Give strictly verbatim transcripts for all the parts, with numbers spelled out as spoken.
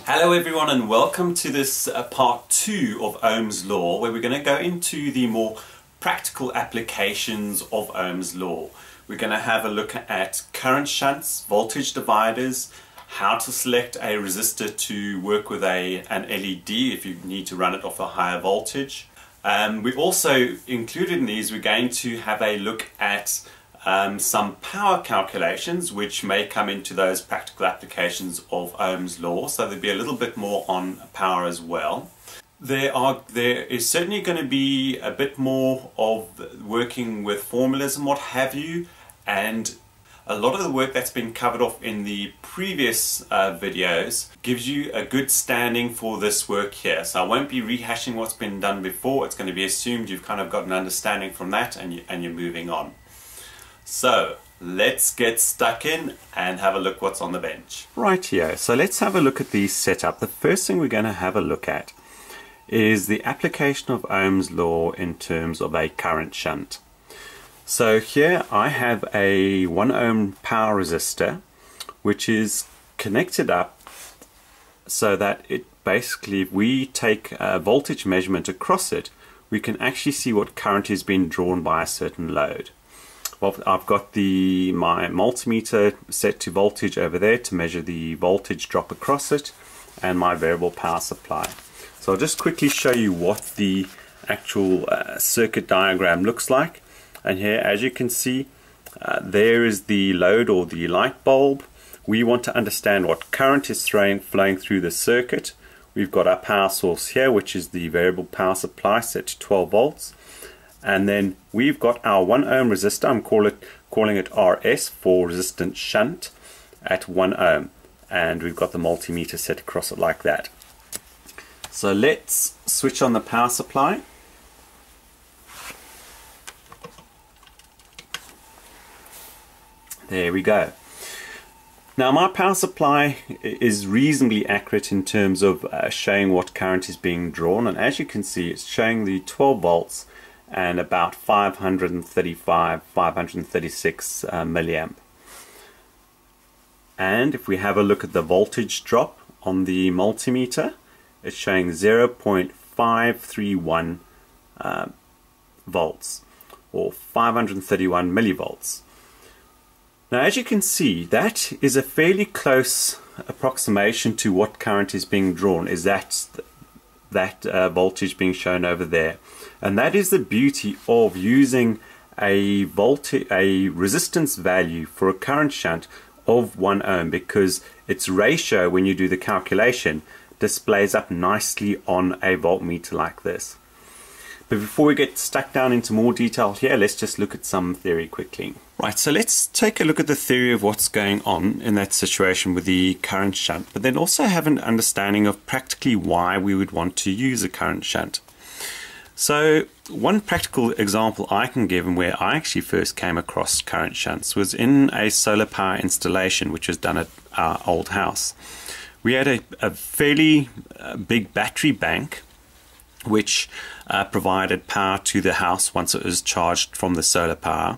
Hello everyone, and welcome to this uh, part two of Ohm's law, where we're going to go into the more practical applications of Ohm's law. We're going to have a look at current shunts, voltage dividers, how to select a resistor to work with a, an L E D if you need to run it off a higher voltage. Um, we also included in these, we're going to have a look at Um, some power calculations which may come into those practical applications of Ohm's law, so there'll be a little bit more on power as well. There are there is certainly going to be a bit more of working with formulas and what have you, and a lot of the work that's been covered off in the previous uh, videos gives you a good standing for this work here. So I won't be rehashing what's been done before. It's going to be assumed you've kind of got an understanding from that, and, you, and you're moving on. So let's get stuck in and have a look what's on the bench. Right here, so let's have a look at the setup. The first thing we're going to have a look at is the application of Ohm's law in terms of a current shunt. So here I have a one ohm power resistor which is connected up so that it basically, if we take a voltage measurement across it, we can actually see what current is being drawn by a certain load. Well, I've got the my multimeter set to voltage over there to measure the voltage drop across it, and my variable power supply. So I'll just quickly show you what the actual uh, circuit diagram looks like. And here, as you can see, uh, there is the load or the light bulb. We want to understand what current is throwing, flowing through the circuit. We've got our power source here, which is the variable power supply set to twelve volts. And then we've got our one ohm resistor. I'm call it, calling it R S for resistant shunt at one ohm. And we've got the multimeter set across it like that. So let's switch on the power supply. There we go. Now my power supply is reasonably accurate in terms of uh, showing what current is being drawn. And as you can see, it's showing the twelve volts and about five hundred thirty-five, five hundred thirty-six uh, milliamp. And if we have a look at the voltage drop on the multimeter, it's showing zero point five three one uh, volts, or five hundred thirty-one millivolts. Now, as you can see, that is a fairly close approximation to what current is being drawn. Is that that uh, voltage being shown over there? And that is the beauty of using a voltage, a resistance value for a current shunt of one ohm, because its ratio, when you do the calculation, displays up nicely on a voltmeter like this. But before we get stuck down into more detail here, let's just look at some theory quickly. Right, so let's take a look at the theory of what's going on in that situation with the current shunt, but then also have an understanding of practically why we would want to use a current shunt. So one practical example I can give, and where I actually first came across current shunts, was in a solar power installation which was done at our old house. We had a, a fairly uh, big battery bank which uh, provided power to the house once it was charged from the solar power.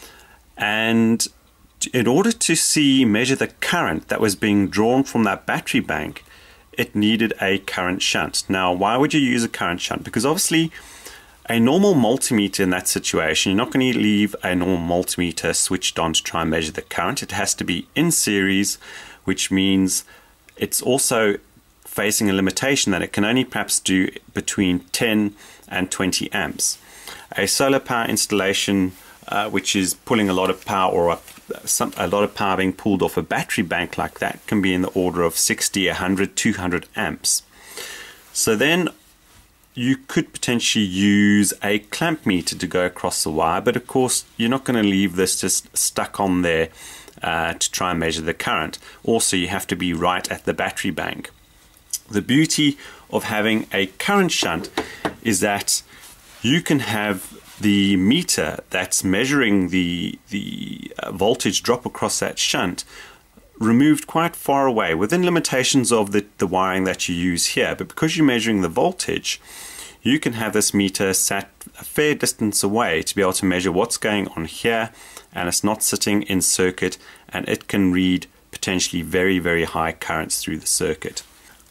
And in order to see, measure the current that was being drawn from that battery bank, it needed a current shunt. Now, why would you use a current shunt? Because obviously a normal multimeter in that situation, you're not going to leave a normal multimeter switched on to try and measure the current. It has to be in series, which means it's also facing a limitation that it can only perhaps do between ten and twenty amps. A solar power installation uh, which is pulling a lot of power, or a, some, a lot of power being pulled off a battery bank like that, can be in the order of sixty, one hundred, two hundred amps. So then you could potentially use a clamp meter to go across the wire, but of course you're not going to leave this just stuck on there uh, to try and measure the current. Also, you have to be right at the battery bank. The beauty of having a current shunt is that you can have the meter that's measuring the, the uh, voltage drop across that shunt removed quite far away, within limitations of the, the wiring that you use here. But because you're measuring the voltage, you can have this meter sat a fair distance away to be able to measure what's going on here, and it's not sitting in circuit, and it can read potentially very, very high currents through the circuit.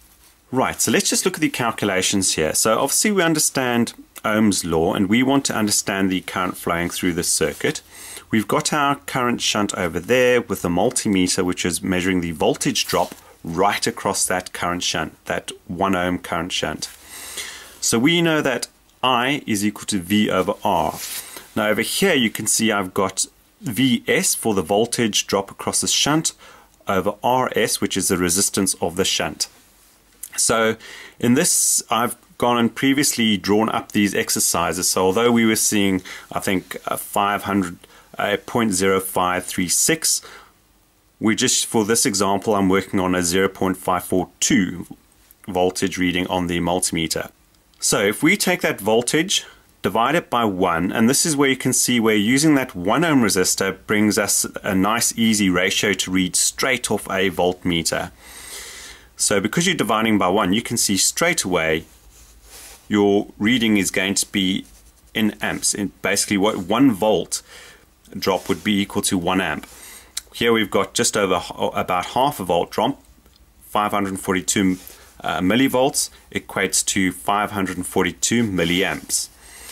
Right, so let's just look at the calculations here. So obviously we understand Ohm's law and we want to understand the current flowing through the circuit. We've got our current shunt over there with the multimeter, which is measuring the voltage drop right across that current shunt, that one ohm current shunt. So we know that I is equal to V over R. Now over here you can see I've got V S for the voltage drop across the shunt over R S, which is the resistance of the shunt. So in this, I've gone and previously drawn up these exercises. So although we were seeing, I think, uh, five hundred, uh, zero point zero five three six, we just, for this example, I'm working on a zero point five four two voltage reading on the multimeter. So if we take that voltage, divide it by one, and this is where you can see where using that one ohm resistor brings us a nice easy ratio to read straight off a voltmeter. So because you're dividing by one, you can see straight away your reading is going to be in amps. In basically what one volt drop would be equal to one amp. Here we've got just over about half a volt drop, five hundred forty-two uh, millivolts equates to five hundred forty-two milliamps.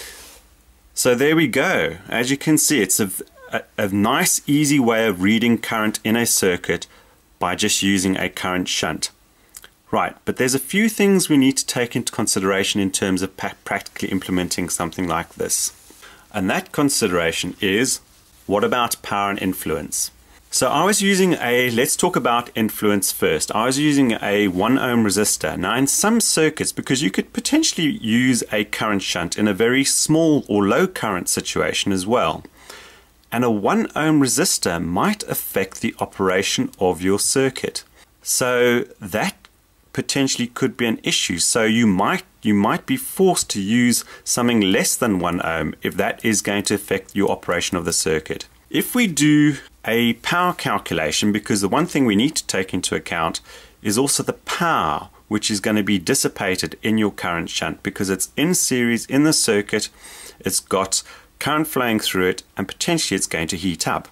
So there we go. As you can see, it's a, a, a nice easy way of reading current in a circuit by just using a current shunt. Right, but there's a few things we need to take into consideration in terms of practically implementing something like this. And that consideration is, what about power and influence? So I was using a, let's talk about influence first. I was using a one ohm resistor. Now in some circuits, because you could potentially use a current shunt in a very small or low current situation as well. And a one ohm resistor might affect the operation of your circuit. So that potentially could be an issue. So you might you might be forced to use something less than one ohm if that is going to affect your operation of the circuit. If we do a power calculation, because the one thing we need to take into account is also the power which is going to be dissipated in your current shunt, because it's in series in the circuit, it's got current flowing through it, and potentially it's going to heat up.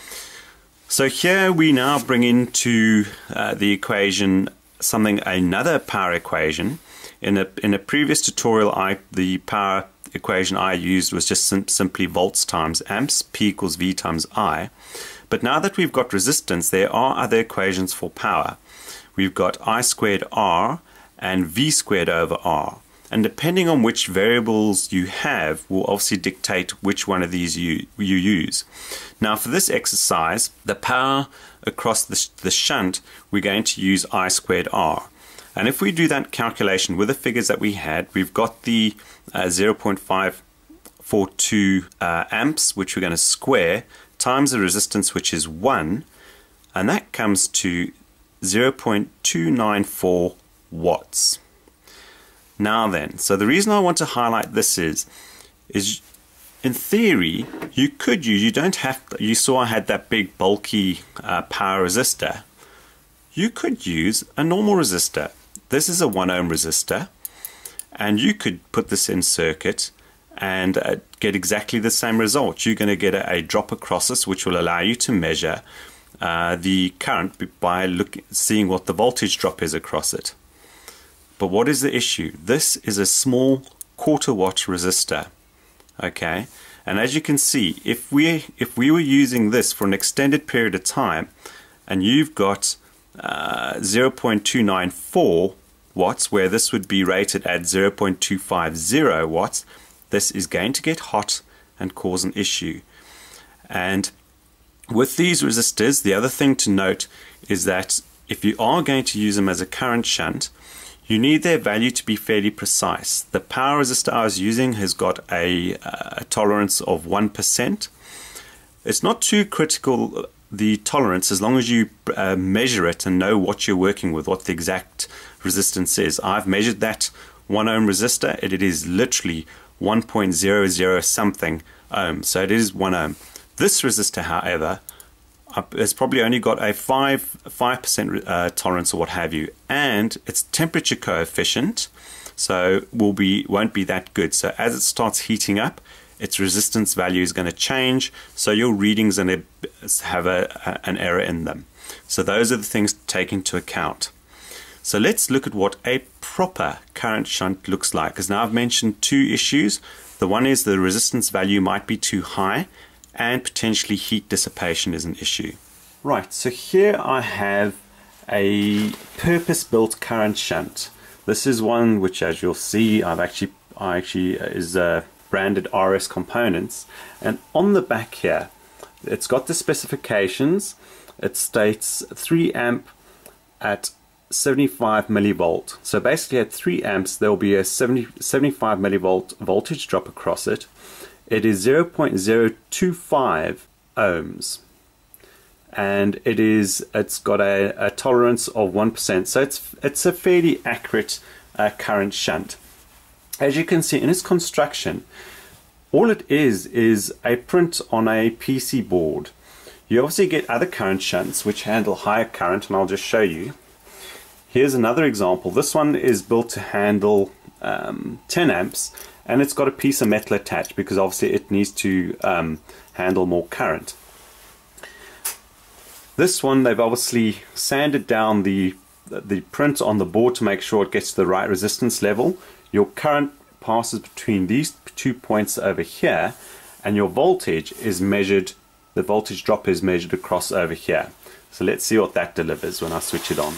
So here we now bring into uh, the equation something, another power equation. In a in a previous tutorial, I the power equation I used was just sim simply volts times amps, P equals V times I. But now that we've got resistance, there are other equations for power. We've got I squared R and V squared over R. And depending on which variables you have will obviously dictate which one of these you, you use. Now for this exercise, the power across the, sh the shunt, we're going to use I squared R. And if we do that calculation with the figures that we had, we've got the uh, zero point five four two uh, amps, which we're going to square, times the resistance, which is one, and that comes to zero point two nine four watts. Now then, so the reason I want to highlight this is, is in theory, you could use, you don't have, you saw I had that big bulky uh, power resistor. You could use a normal resistor. This is a one ohm resistor, and you could put this in circuit and uh, get exactly the same result. You're going to get a, a drop across this, which will allow you to measure uh, the current by look, seeing what the voltage drop is across it. But what is the issue? This is a small quarter watt resistor, okay? And as you can see, if we if we were using this for an extended period of time, and you've got uh, zero point two nine four watts, where this would be rated at zero point two five zero watts, this is going to get hot and cause an issue. And with these resistors, the other thing to note is that if you are going to use them as a current shunt, you need their value to be fairly precise. The power resistor I was using has got a, a tolerance of one percent. It's not too critical, the tolerance, as long as you uh, measure it and know what you're working with, what the exact resistance is. I've measured that one ohm resistor, and it is literally one point zero zero something ohms, so it is one ohm. This resistor, however, it's probably only got a five five percent uh, tolerance or what have you, and its temperature coefficient so will be won't be that good. So as it starts heating up, its resistance value is going to change, so your readings are going to have a, a, an error in them. So those are the things to take into account. So let's look at what a proper current shunt looks like, because now I've mentioned two issues. The one is the resistance value might be too high, and potentially heat dissipation is an issue. Right, so here I have a purpose-built current shunt. This is one which, as you'll see, I've actually, I actually uh, is uh, branded R S components, and on the back here, it's got the specifications. It states three amp at seventy-five millivolt. So basically at three amps there will be a seventy, seventy-five millivolt voltage drop across it. It is zero point zero two five ohms, and it is it's got a, a tolerance of one percent, so it's it's a fairly accurate uh, current shunt. As you can see in its construction, all it is is a print on a P C board. You obviously get other current shunts which handle higher current, and I'll just show you. Here's another example. This one is built to handle um, ten amps, and it's got a piece of metal attached because obviously it needs to um, handle more current. This one, they've obviously sanded down the the print on the board to make sure it gets to the right resistance level. Your current passes between these two points over here, and your voltage is measured, the voltage drop is measured across over here. So let's see what that delivers when I switch it on.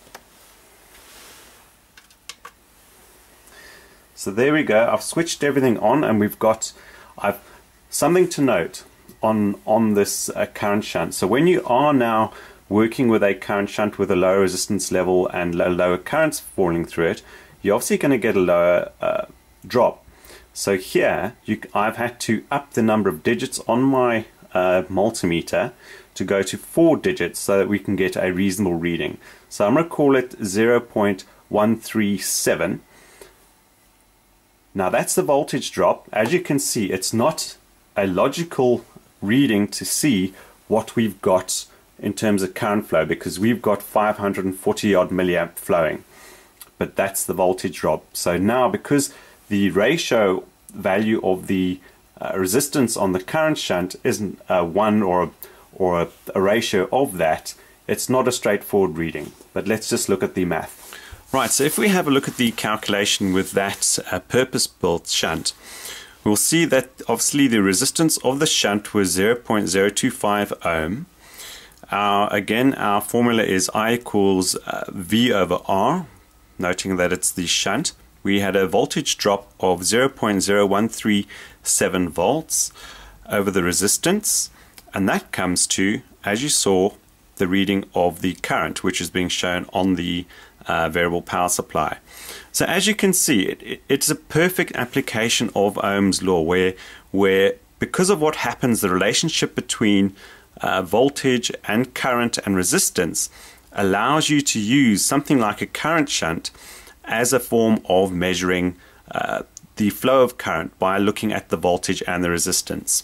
So there we go, I've switched everything on, and we've got I've something to note on on this uh, current shunt. So when you are now working with a current shunt with a lower resistance level and low, lower currents falling through it, you're obviously going to get a lower uh, drop. So here you, I've had to up the number of digits on my uh, multimeter to go to four digits so that we can get a reasonable reading. So I'm going to call it zero point one three seven. Now that's the voltage drop. As you can see, it's not a logical reading to see what we've got in terms of current flow, because we've got five hundred forty odd milliamp flowing, but that's the voltage drop. So now, because the ratio value of the uh, resistance on the current shunt isn't uh, one or a, or a, a ratio of that, it's not a straightforward reading. But let's just look at the math. Right, so if we have a look at the calculation with that uh, purpose-built shunt, we'll see that obviously the resistance of the shunt was zero point zero two five ohm. Our, again, our formula is I equals uh, V over R, noting that it's the shunt. We had a voltage drop of zero point zero one three seven volts over the resistance, and that comes to, as you saw, the reading of the current, which is being shown on the uh, variable power supply. So as you can see, it, it, it's a perfect application of Ohm's law, where, where because of what happens, the relationship between uh, voltage and current and resistance allows you to use something like a current shunt as a form of measuring uh, the flow of current by looking at the voltage and the resistance.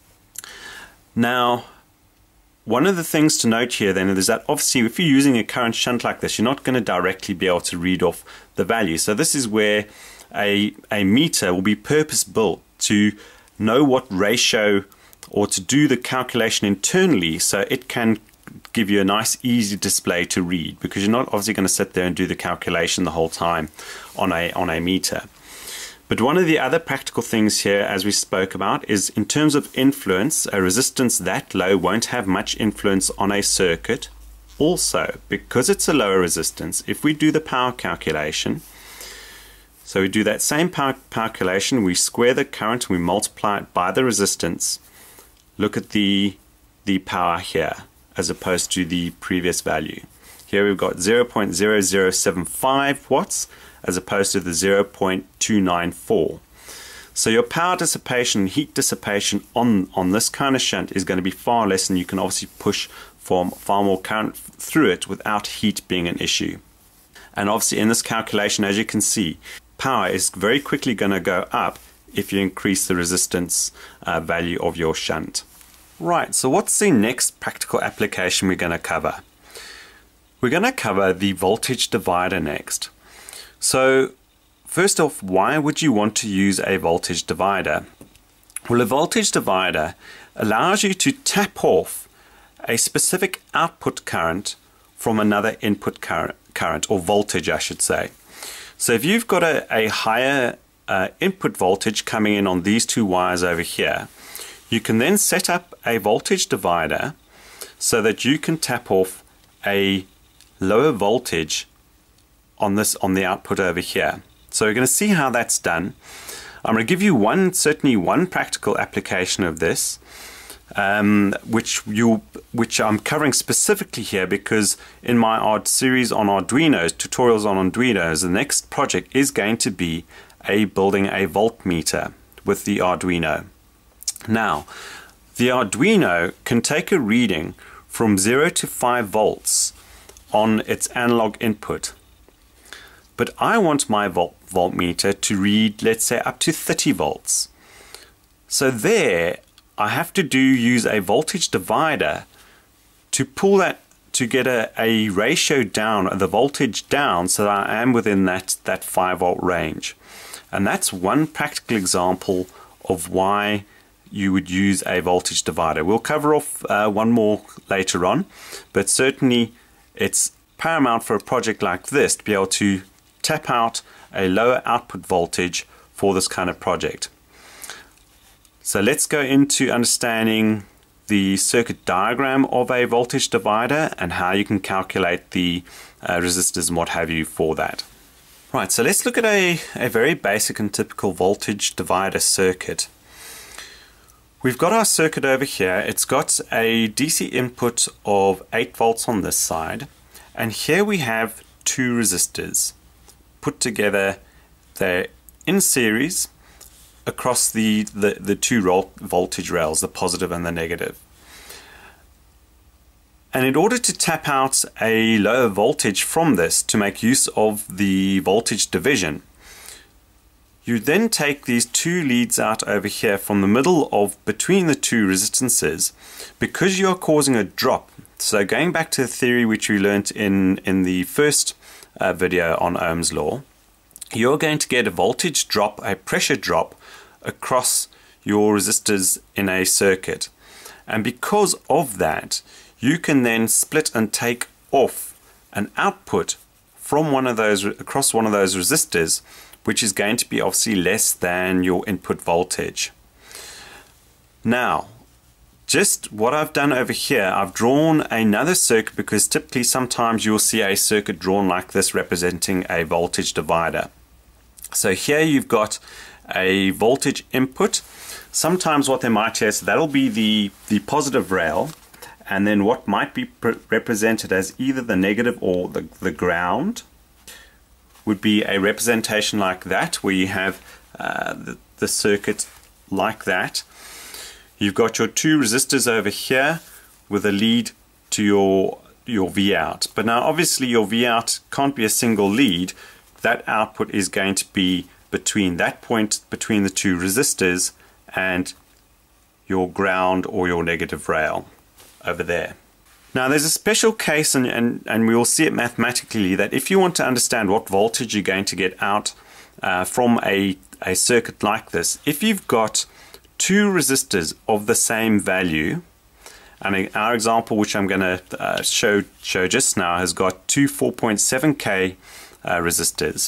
Now, one of the things to note here then is that obviously if you're using a current shunt like this, you're not going to directly be able to read off the value. So this is where a, a meter will be purpose built to know what ratio, or to do the calculation internally so it can give you a nice easy display to read, because you're not obviously going to sit there and do the calculation the whole time on a, on a meter. But one of the other practical things here, as we spoke about, is in terms of influence, a resistance that low won't have much influence on a circuit. Also, because it's a lower resistance, if we do the power calculation, so we do that same power calculation, we square the current, we multiply it by the resistance, look at the, the power here, as opposed to the previous value. Here we've got zero point zero zero seven five watts, as opposed to the zero point two nine four. So your power dissipation, heat dissipation on, on this kind of shunt is going to be far less, and you can obviously push for far more current through it without heat being an issue. And obviously in this calculation, as you can see, power is very quickly going to go up if you increase the resistance uh, value of your shunt. Right, so what's the next practical application we're going to cover? We're going to cover the voltage divider next. So first off, why would you want to use a voltage divider? Well, a voltage divider allows you to tap off a specific output current from another input current, current, or voltage I should say. So if you've got a, a higher uh, input voltage coming in on these two wires over here, you can then set up a voltage divider so that you can tap off a lower voltage on this on the output over here. So we're going to see how that's done. I'm going to give you one, certainly one practical application of this, um, which you, which I'm covering specifically here because in my art series on Arduinos, tutorials on Arduinos, the next project is going to be a building a voltmeter with the Arduino. Now, the Arduino can take a reading from zero to five volts on its analog input. But I want my volt voltmeter to read, let's say, up to thirty volts. So there, I have to do use a voltage divider to pull that, to get a, a ratio down, the voltage down, so that I am within that, that five volt range. And that's one practical example of why you would use a voltage divider. We'll cover off uh, one more later on, but certainly it's paramount for a project like this to be able to tap out a lower output voltage for this kind of project. So let's go into understanding the circuit diagram of a voltage divider and how you can calculate the uh, resistors and what have you for that. Right, so let's look at a, a very basic and typical voltage divider circuit. We've got our circuit over here. It's got a D C input of eight volts on this side, and here we have two resistors put together. They're in series across the, the, the two voltage rails, the positive and the negative. And in order to tap out a lower voltage from this to make use of the voltage division, you then take these two leads out over here from the middle of between the two resistances, because you are causing a drop. So going back to the theory which we learnt in, in the first uh, video on Ohm's law, you're going to get a voltage drop, a pressure drop across your resistors in a circuit. And because of that, you can then split and take off an output from one of those, across one of those resistors, which is going to be obviously less than your input voltage. Now, just what I've done over here, I've drawn another circuit because typically sometimes you'll see a circuit drawn like this representing a voltage divider. So here you've got a voltage input. Sometimes what they might say, so that'll be the, the positive rail, and then what might be represented as either the negative or the, the ground would be a representation like that, where you have uh, the, the circuit like that. You've got your two resistors over here with a lead to your, your V out. But now obviously your V out can't be a single lead. That output is going to be between that point between the two resistors and your ground or your negative rail over there. Now there's a special case, and, and, and we will see it mathematically, that if you want to understand what voltage you're going to get out uh, from a, a circuit like this, if you've got two resistors of the same value, and our example which I'm going to uh, show, show just now has got two four point seven K uh, resistors.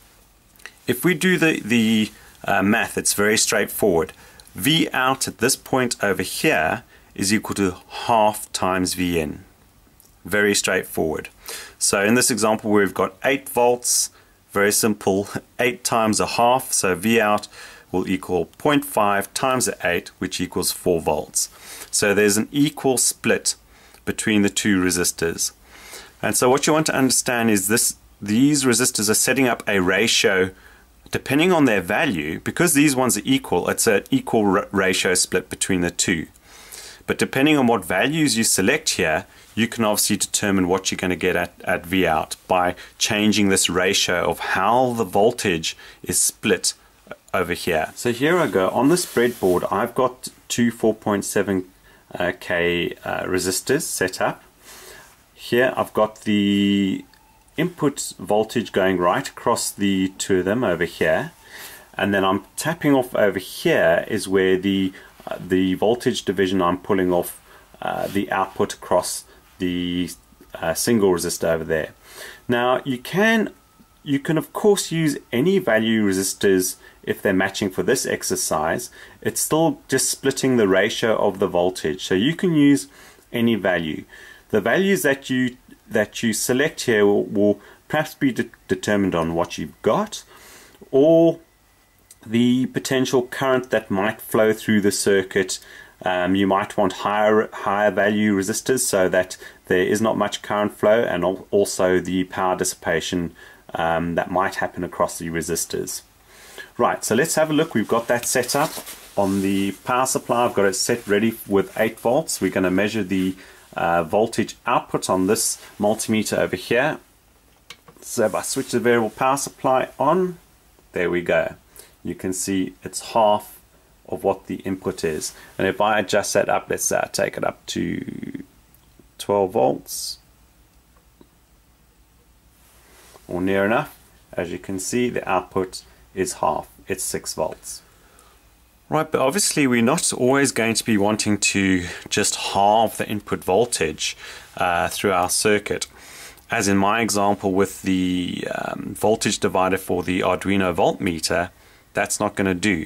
If we do the, the uh, math, it's very straightforward. V out at this point over here is equal to half times V in. Very straightforward. So in this example we've got eight volts, very simple, eight times a half, so V out will equal zero point five times the eight, which equals four volts. So there's an equal split between the two resistors. And so what you want to understand is this: these resistors are setting up a ratio depending on their value. Because these ones are equal, it's an equal ratio split between the two. But depending on what values you select here, you can obviously determine what you're going to get at, at V out by changing this ratio of how the voltage is split over here. So here I go. On this breadboard, I've got two four point seven K uh, resistors set up. Here I've got the input voltage going right across the two of them over here. And then I'm tapping off over here is where the Uh, the voltage division, I'm pulling off uh, the output across the uh, single resistor over there. Now you can you can of course use any value resistors if they're matching for this exercise. It's still just splitting the ratio of the voltage, so you can use any value. The values that you that you select here will, will perhaps be de determined on what you've got, or the potential current that might flow through the circuit. Um, you might want higher higher value resistors so that there is not much current flow, and al also the power dissipation um, that might happen across the resistors. Right, so let's have a look. We've got that set up on the power supply. I've got it set ready with eight volts. We're going to measure the uh, voltage output on this multimeter over here. So if I switch the variable power supply on, there we go. You can see it's half of what the input is. And if I adjust that up, let's say I take it up to twelve volts, or near enough, as you can see the output is half, it's six volts. Right, but obviously we're not always going to be wanting to just halve the input voltage uh, through our circuit. As in my example with the um, voltage divider for the Arduino voltmeter, that's not going to do.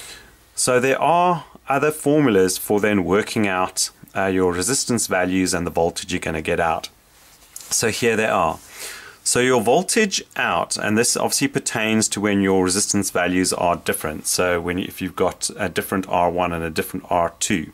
So there are other formulas for then working out uh, your resistance values and the voltage you're going to get out. So here they are. So your voltage out, and this obviously pertains to when your resistance values are different. So when if you've got a different R one and a different R two.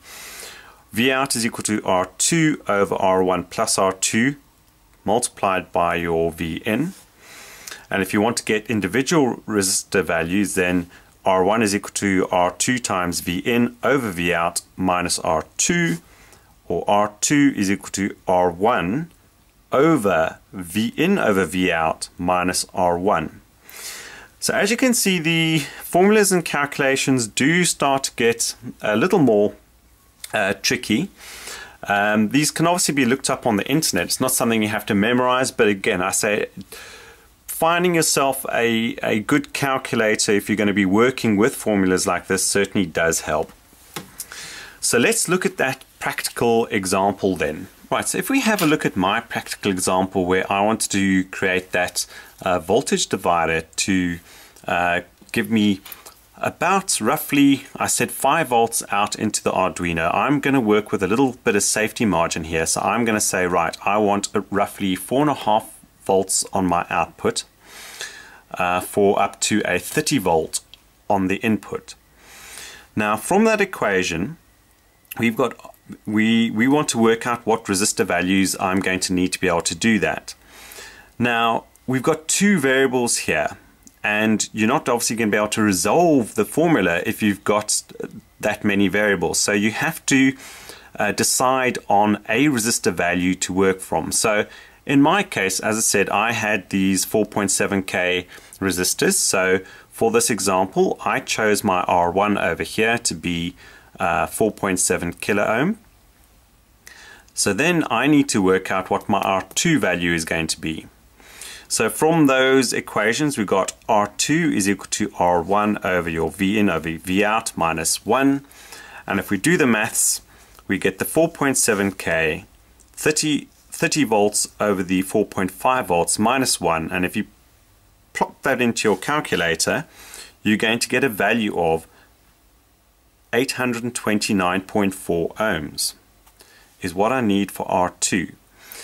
V out is equal to R two over R one plus R two multiplied by your V in. And if you want to get individual resistor values, then R one is equal to R two times V in over V out minus R two, or R two is equal to R one over V in over V out minus R one. So as you can see, the formulas and calculations do start to get a little more uh, tricky. Um, these can obviously be looked up on the internet. It's not something you have to memorize, but again, I say finding yourself a, a good calculator if you're going to be working with formulas like this certainly does help. So let's look at that practical example then. Right, so if we have a look at my practical example where I want to create that uh, voltage divider to uh, give me about roughly, I said five volts out into the Arduino. I'm going to work with a little bit of safety margin here. So I'm going to say, right, I want roughly four and a half volts on my output uh, for up to a thirty volt on the input. Now from that equation, we've got we we want to work out what resistor values I'm going to need to be able to do that. Now we've got two variables here, and you're not obviously going to be able to resolve the formula if you've got that many variables. So you have to uh, decide on a resistor value to work from. So in my case, as I said, I had these four point seven K resistors. So for this example, I chose my R one over here to be uh, four point seven kilo ohm. So then I need to work out what my R two value is going to be. So from those equations, we got R two is equal to R one over your V in over V out minus one. And if we do the maths, we get the four point seven K, thirty, thirty volts over the four point five volts minus one. And if you plop that into your calculator, you're going to get a value of eight hundred twenty-nine point four ohms is what I need for R two.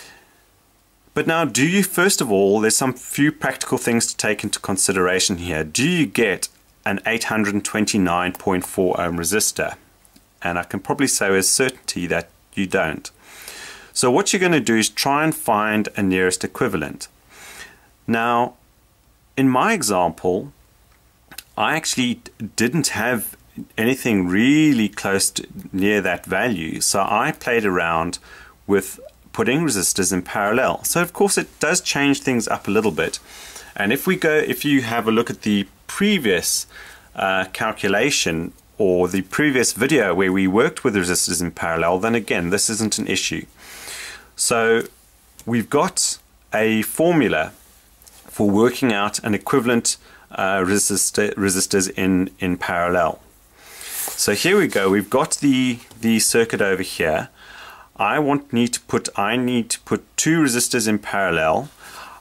But now, do you, first of all, there's some few practical things to take into consideration here. Do you get an eight hundred twenty-nine point four ohm resistor? And I can probably say with certainty that you don't. So what you're going to do is try and find a nearest equivalent. Now, in my example, I actually didn't have anything really close to near that value. So I played around with putting resistors in parallel. So of course it does change things up a little bit. And if we go, if you have a look at the previous uh, calculation or the previous video where we worked with resistors in parallel, then again, this isn't an issue. So we've got a formula for working out an equivalent uh, resistor, resistors in, in parallel. So here we go, we've got the, the circuit over here. I want need to put I need to put two resistors in parallel.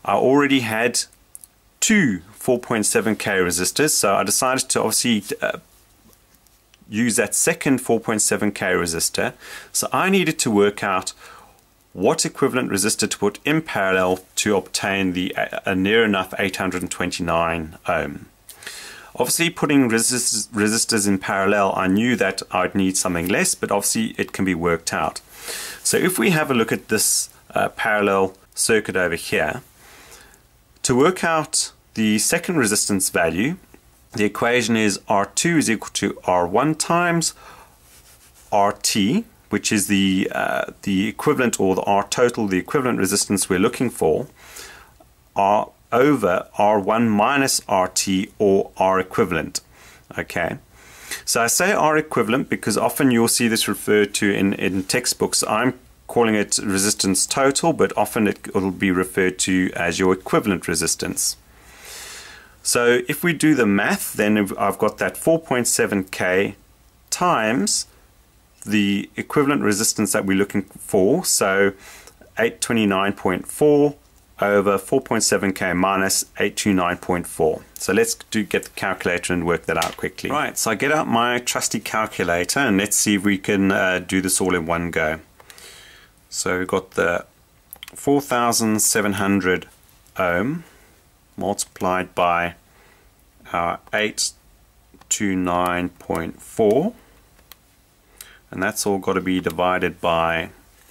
I already had two four point seven K resistors, so I decided to obviously uh, use that second four point seven K resistor. So I needed to work out what equivalent resistor to put in parallel to obtain the uh, near enough eight hundred twenty-nine ohm. Obviously, putting resist resistors in parallel, I knew that I'd need something less, but obviously it can be worked out. So if we have a look at this uh, parallel circuit over here, to work out the second resistance value, the equation is R two is equal to R one times R T, which is the uh, the equivalent, or the R total, the equivalent resistance we're looking for, R over R one minus R T, or R equivalent. Okay, so I say R equivalent because often you'll see this referred to in, in textbooks. I'm calling it resistance total, but often it will be referred to as your equivalent resistance. So if we do the math, then I've got that four point seven K times the equivalent resistance that we're looking for, so eight twenty-nine point four over four point seven K minus eight twenty-nine point four. So let's do get the calculator and work that out quickly. Right, so I get out my trusty calculator and let's see if we can uh, do this all in one go. So we've got the four thousand seven hundred ohm multiplied by our eight twenty-nine point four, and that's all got to be divided by,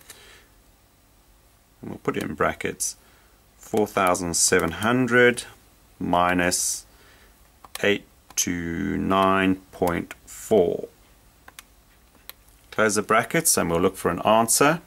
we'll put it in brackets, four thousand seven hundred minus eight twenty-nine point four. Close the brackets and we'll look for an answer.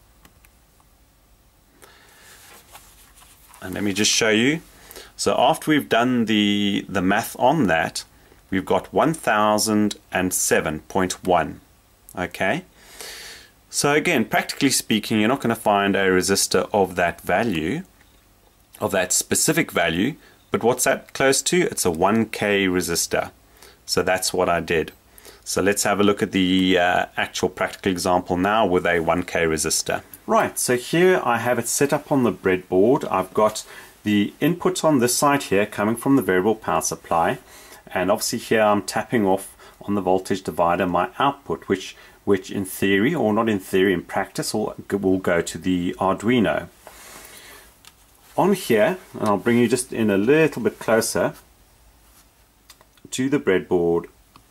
And let me just show you. So after we've done the, the math on that, we've got one thousand seven point one. Okay. So again, practically speaking, you're not going to find a resistor of that value, of that specific value, but what's that close to? It's a one K resistor. So that's what I did. So let's have a look at the uh, actual practical example now with a one K resistor. Right, so here I have it set up on the breadboard. I've got the input on this side here coming from the variable power supply, and obviously here I'm tapping off on the voltage divider my output, which which in theory, or not in theory, in practice, will, will go to the Arduino. On here, and I'll bring you just in a little bit closer to the breadboard,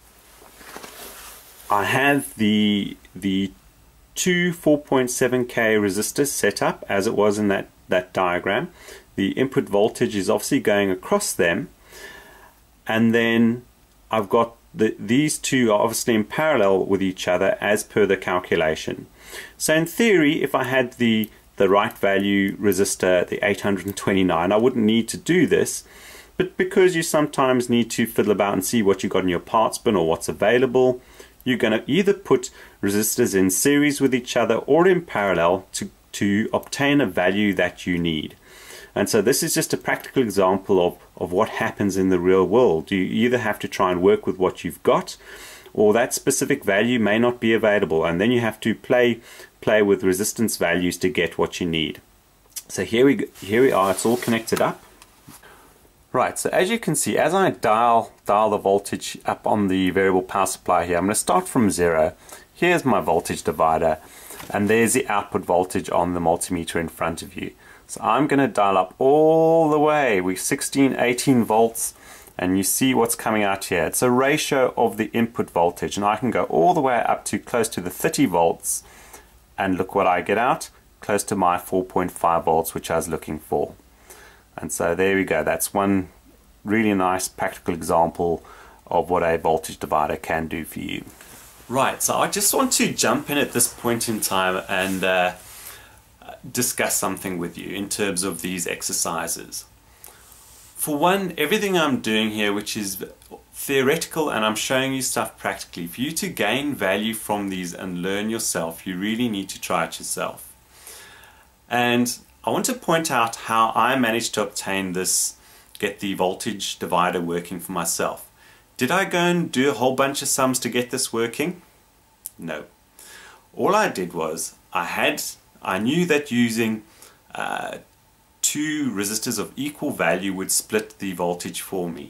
I have the the two four point seven K resistors set up as it was in that, that diagram. The input voltage is obviously going across them, and then I've got the, these two are obviously in parallel with each other as per the calculation. So in theory, if I had the, the right value resistor, the eight hundred twenty-nine, I wouldn't need to do this, but because you sometimes need to fiddle about and see what you got in your parts bin or what's available, you're going to either put resistors in series with each other or in parallel to, to obtain a value that you need. And so this is just a practical example of, of what happens in the real world. You either have to try and work with what you've got, or that specific value may not be available, and then you have to play play with resistance values to get what you need. So here we, here we are, it's all connected up. Right, so as you can see, as I dial, dial the voltage up on the variable power supply here, I'm going to start from zero. Here's my voltage divider, and there's the output voltage on the multimeter in front of you. So I'm going to dial up all the way with sixteen, eighteen volts, and you see what's coming out here. It's a ratio of the input voltage, and I can go all the way up to close to the thirty volts, and look what I get out, close to my four point five volts, which I was looking for. And so there we go. That's one really nice practical example of what a voltage divider can do for you. Right, so I just want to jump in at this point in time and uh, discuss something with you in terms of these exercises. For one, everything I'm doing here, which is theoretical, and I'm showing you stuff practically, for you to gain value from these and learn yourself, you really need to try it yourself. And I want to point out how I managed to obtain this, get the voltage divider working for myself. Did I go and do a whole bunch of sums to get this working? No. All I did was, I had, I knew that using uh, two resistors of equal value would split the voltage for me.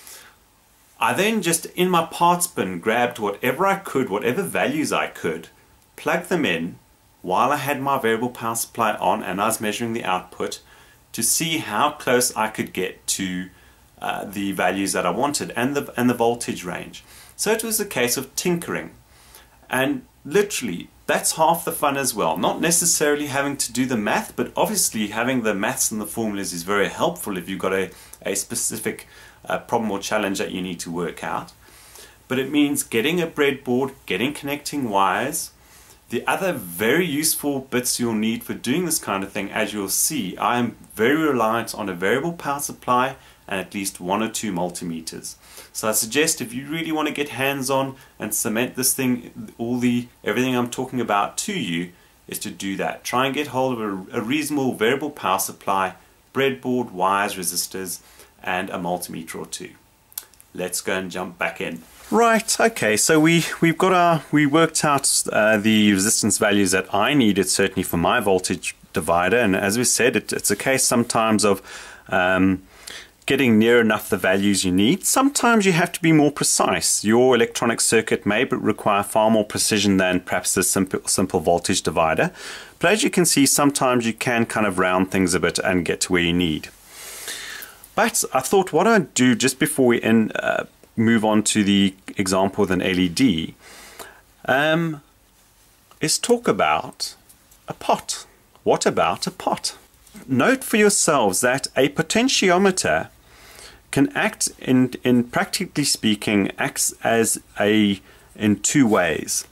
I then just in my parts bin grabbed whatever I could, whatever values I could, plugged them in while I had my variable power supply on and I was measuring the output to see how close I could get to uh, the values that I wanted and the, and the voltage range. So it was a case of tinkering, and literally that's half the fun as well. Not necessarily having to do the math, but obviously having the maths and the formulas is very helpful if you've got a, a specific uh, problem or challenge that you need to work out. But it means getting a breadboard, getting connecting wires. The other very useful bits you'll need for doing this kind of thing, as you'll see, I am very reliant on a variable power supply and at least one or two multimeters. So I suggest if you really want to get hands-on and cement this thing, all the everything I'm talking about to you, is to do that. Try and get hold of a, a reasonable variable power supply, breadboard, wires, resistors, and a multimeter or two. Let's go and jump back in. Right, okay, so we, we've got our, we worked out uh, the resistance values that I needed certainly for my voltage divider, and as we said, it, it's a case sometimes of um, getting near enough the values you need. Sometimes you have to be more precise. Your electronic circuit may require far more precision than perhaps a simple, simple voltage divider, but as you can see, sometimes you can kind of round things a bit and get to where you need. But I thought what I'd do just before we in, uh, move on to the example with an L E D um, is talk about a pot. What about a pot? Note for yourselves that a potentiometer can act in, in practically speaking, acts as a in two ways.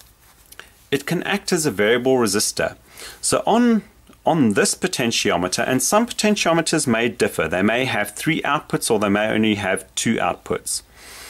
It can act as a variable resistor. So on on this potentiometer, and some potentiometers may differ. They may have three outputs or they may only have two outputs.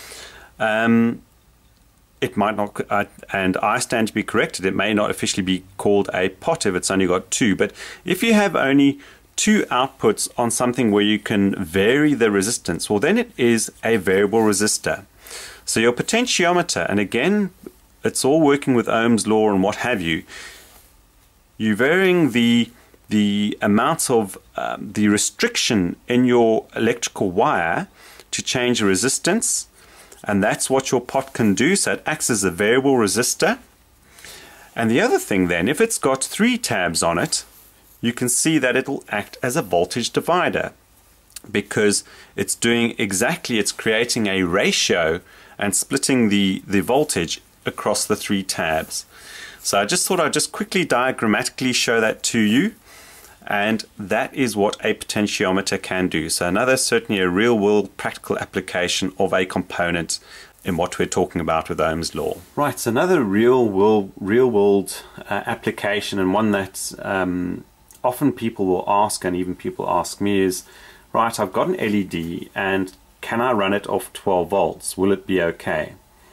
Um, it might not, uh, and I stand to be corrected, it may not officially be called a pot if it's only got two, but if you have only two outputs on something where you can vary the resistance, well then it is a variable resistor. So your potentiometer, and again it's all working with Ohm's law and what have you, you're varying the the amount of um, the restriction in your electrical wire to change the resistance, and that's what your pot can do. So it acts as a variable resistor. And the other thing then, if it's got three tabs on it, you can see that it'll act as a voltage divider, because it's doing exactly, it's creating a ratio and splitting the the voltage across the three tabs. So I just thought I'd just quickly diagrammatically show that to you, and that is what a potentiometer can do. So another, certainly a real-world practical application of a component in what we're talking about with Ohm's law. Right, so another real-world real-world uh, application, and one that um, often people will ask, and even people ask me, is, right, I've got an L E D and can I run it off twelve volts? Will it be okay?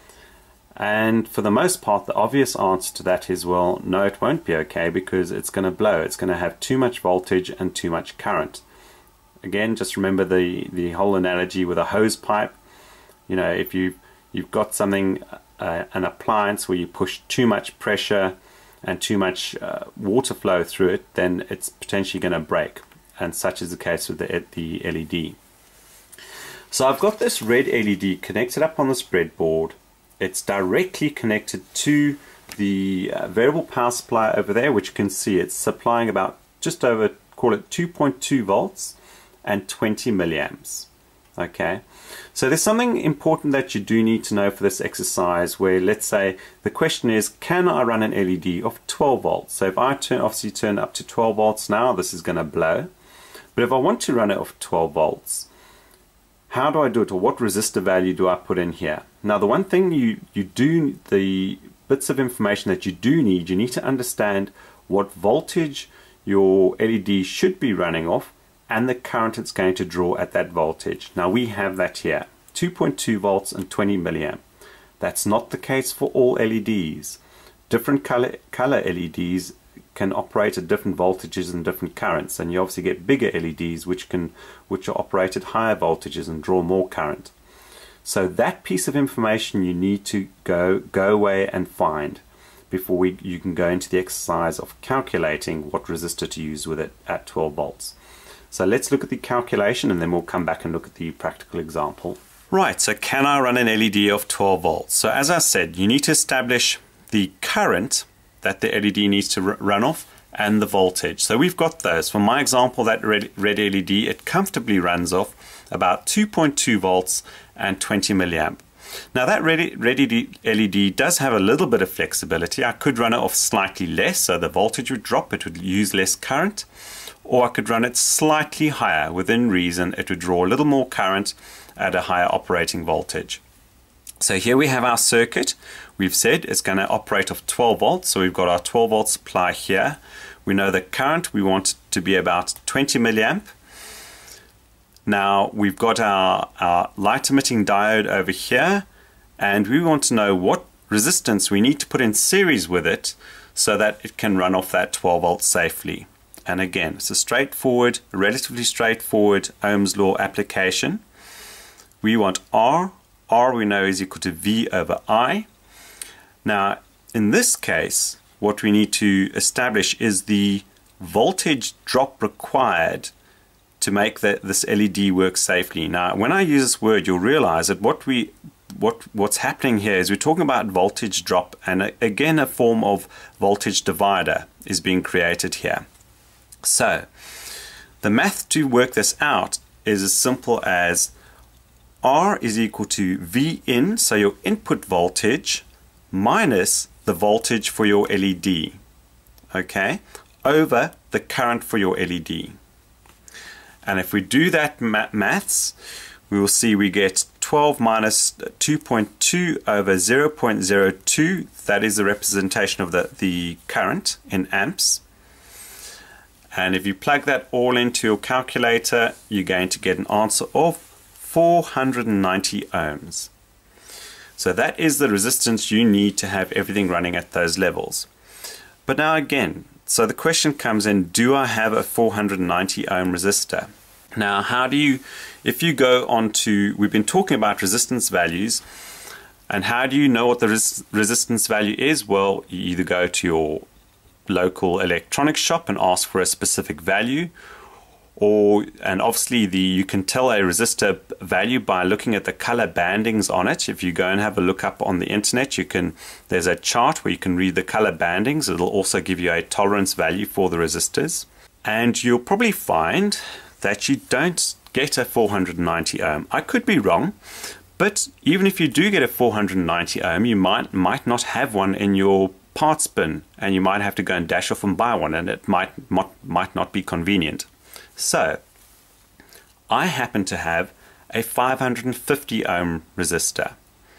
And for the most part, the obvious answer to that is, well, no, it won't be okay, because it's going to blow. It's going to have too much voltage and too much current. Again, just remember the, the whole analogy with a hose pipe. You know, if you, you've got something, uh, an appliance where you push too much pressure and too much uh, water flow through it, then it's potentially going to break. And such is the case with the, the L E D. So I've got this red L E D connected up on this breadboard. It's directly connected to the uh, variable power supply over there, which you can see it's supplying about just over, call it two point two volts and twenty milliamps. Okay, so there's something important that you do need to know for this exercise, where let's say the question is, can I run an L E D of twelve volts? So if I turn, obviously turn up to twelve volts now, this is going to blow. But if I want to run it of twelve volts, how do I do it, or what resistor value do I put in here? Now the one thing you, you do, the bits of information that you do need, you need to understand what voltage your L E D should be running off and the current it's going to draw at that voltage. Now we have that here, two point two volts and twenty milliamp. That's not the case for all L E Ds. Different color, color L E Ds can operate at different voltages and different currents, and you obviously get bigger L E Ds which can which are operate at higher voltages and draw more current. So that piece of information you need to go go away and find before we, you can go into the exercise of calculating what resistor to use with it at twelve volts. So let's look at the calculation and then we'll come back and look at the practical example. Right, so can I run an L E D of twelve volts? So as I said, you need to establish the current that the L E D needs to run off and the voltage. So we've got those. For my example, that red, red L E D, it comfortably runs off about two point two volts and twenty milliamp. Now that red, red L E D does have a little bit of flexibility. I could run it off slightly less, so the voltage would drop, it would use less current, or I could run it slightly higher. Within reason, it would draw a little more current at a higher operating voltage. So here we have our circuit. We've said it's going to operate off twelve volts, so we've got our twelve volt supply here. We know the current we want to be about twenty milliamp. Now we've got our, our light emitting diode over here, and we want to know what resistance we need to put in series with it so that it can run off that twelve volts safely. And again, it's a straightforward, relatively straightforward Ohm's law application. We want R. R we know is equal to V over I. Now in this case, what we need to establish is the voltage drop required to make the, this L E D work safely. Now when I use this word, you'll realize that what we what what's happening here is we're talking about voltage drop, and a, again a form of voltage divider is being created here. So the math to work this out is as simple as R is equal to V in, so your input voltage, minus the voltage for your L E D, okay, over the current for your L E D. And if we do that maths, we will see we get twelve minus two point two over zero point zero two. That is the representation of the, the current in amps. And if you plug that all into your calculator, you're going to get an answer of four hundred ninety ohms. So that is the resistance you need to have everything running at those levels. But now again, so the question comes in, do I have a four hundred ninety ohm resistor? Now how do you, if you go on to, we've been talking about resistance values, and how do you know what the res resistance value is? Well, you either go to your local electronics shop and ask for a specific value, or and obviously the you can tell a resistor value by looking at the color bandings on it. If you go and have a look up on the internet, you can there's a chart where you can read the color bandings. It'll also give you a tolerance value for the resistors, and you'll probably find that you don't get a four hundred ninety ohm. I could be wrong, but even if you do get a four hundred ninety ohm, you might might not have one in your parts bin, and you might have to go and dash off and buy one, and it might might, might not be convenient. So I happen to have a five hundred fifty ohm resistor.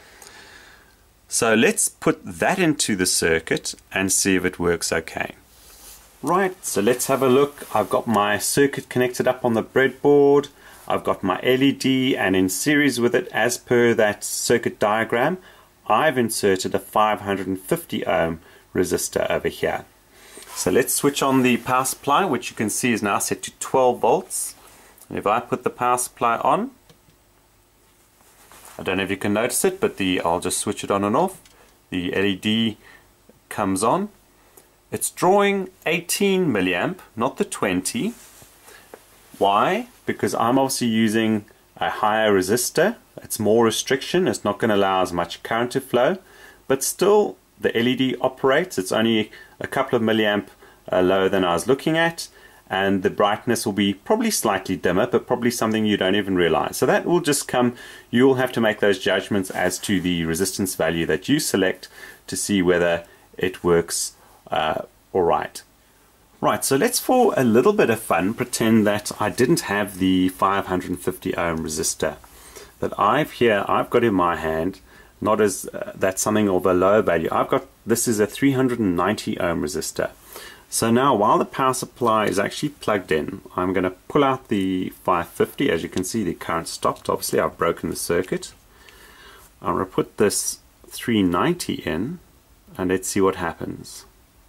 So let's put that into the circuit and see if it works okay. Right, so let's have a look. I've got my circuit connected up on the breadboard. I've got my L E D, and in series with it, as per that circuit diagram, I've inserted a five hundred fifty ohm resistor over here. So let's switch on the power supply, which you can see is now set to twelve volts. And if I put the power supply on, I don't know if you can notice it, but the I'll just switch it on and off. The L E D comes on. It's drawing eighteen milliamp, not the twenty. Why? Because I'm obviously using a higher resistor. It's more restriction. It's not going to allow as much current to flow, but still the L E D operates. It's only a couple of milliamp uh, lower than I was looking at, and the brightness will be probably slightly dimmer, but probably something you don't even realize. So that will just come, you'll have to make those judgments as to the resistance value that you select to see whether it works uh, all right. Right, so let's, for a little bit of fun, pretend that I didn't have the five hundred fifty ohm resistor that I've here, I've got in my hand, not as uh, that's something of a low value. I've got, this is a three hundred ninety ohm resistor. So now while the power supply is actually plugged in, I'm going to pull out the five fifty. As you can see, the current stopped. Obviously I've broken the circuit. I'm going to put this three ninety in, and let's see what happens.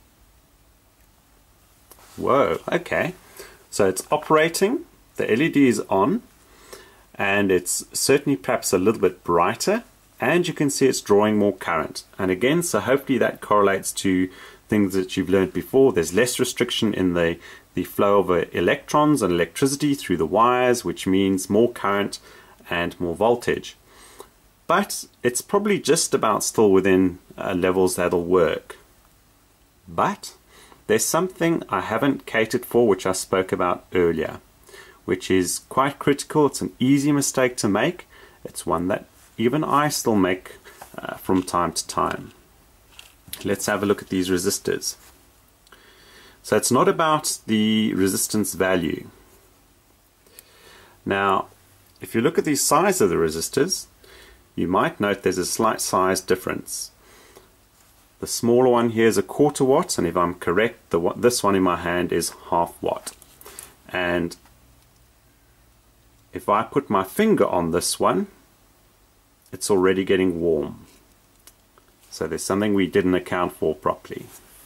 Whoa, okay. So it's operating, the L E D is on, and it's certainly perhaps a little bit brighter, and you can see it's drawing more current. And again, so hopefully that correlates to things that you've learned before. There's less restriction in the, the flow of uh, electrons and electricity through the wires, which means more current and more voltage. But it's probably just about still within uh, levels that'll work. But there's something I haven't catered for, which I spoke about earlier, which is quite critical. It's an easy mistake to make. It's one that even I still make uh, from time to time. Let's have a look at these resistors. So it's not about the resistance value. Now, if you look at the size of the resistors, you might note there's a slight size difference. The smaller one here is a quarter watt, and if I'm correct, the this one in my hand is half watt. And if I put my finger on this one, it's already getting warm. So there's something we didn't account for properly.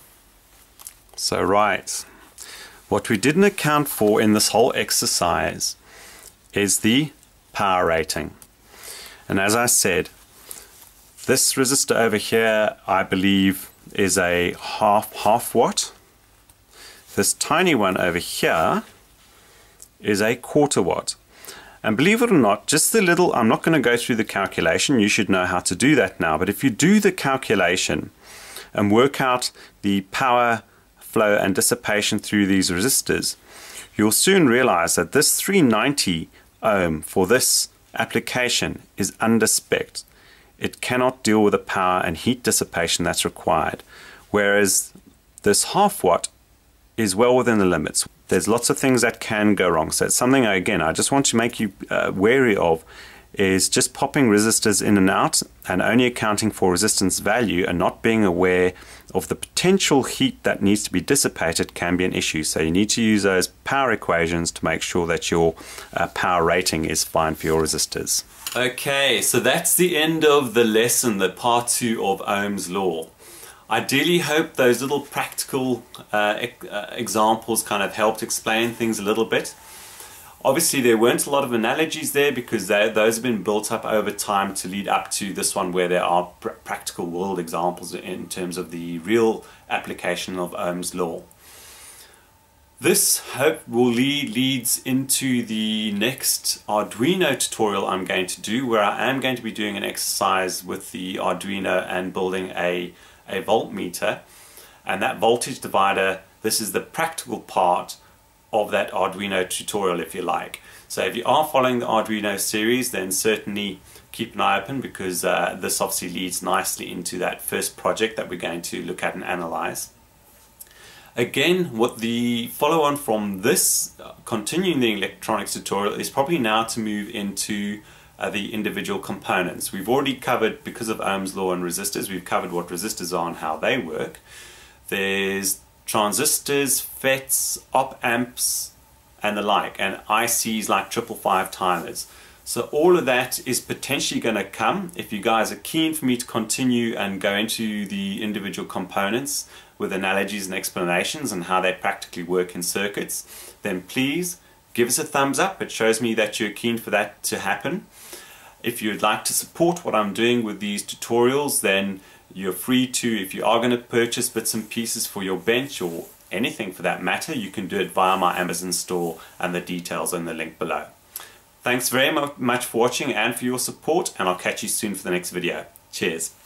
So right, what we didn't account for in this whole exercise is the power rating. And as I said, this resistor over here, I believe, is a half half watt. This tiny one over here is a quarter watt. And believe it or not, just the little, I'm not going to go through the calculation, you should know how to do that now, but if you do the calculation and work out the power flow and dissipation through these resistors, you'll soon realize that this three ninety ohm for this application is under spec. It cannot deal with the power and heat dissipation that's required, whereas this half watt is well within the limits. There's lots of things that can go wrong, so it's something, again, I just want to make you uh, wary of, is just popping resistors in and out and only accounting for resistance value and not being aware of the potential heat that needs to be dissipated can be an issue. So you need to use those power equations to make sure that your uh, power rating is fine for your resistors. Okay, so that's the end of the lesson, the part two of Ohm's law. Ideally hope those little practical uh, e uh, examples kind of helped explain things a little bit. Obviously there weren't a lot of analogies there because they, those have been built up over time to lead up to this one where there are pr practical world examples in terms of the real application of Ohm's law. This hope will lead leads into the next Arduino tutorial I'm going to do, where I am going to be doing an exercise with the Arduino and building a, a voltmeter. And that voltage divider, this is the practical part of that Arduino tutorial, if you like. So if you are following the Arduino series, then certainly keep an eye open, because uh, this obviously leads nicely into that first project that we're going to look at and analyze. Again, what the follow-on from this, uh, continuing the electronics tutorial, is probably now to move into uh, the individual components. We've already covered, because of Ohm's law and resistors, we've covered what resistors are and how they work. There's transistors, FETs, op-amps, and the like, and I Cs like triple five timers. So all of that is potentially going to come. If you guys are keen for me to continue and go into the individual components with analogies and explanations and how they practically work in circuits, then please give us a thumbs up. It shows me that you're keen for that to happen. If you'd like to support what I'm doing with these tutorials, then you're free to, if you are going to purchase bits and pieces for your bench or anything for that matter, you can do it via my Amazon store, and the details are in the link below. Thanks very much for watching and for your support, and I'll catch you soon for the next video. Cheers.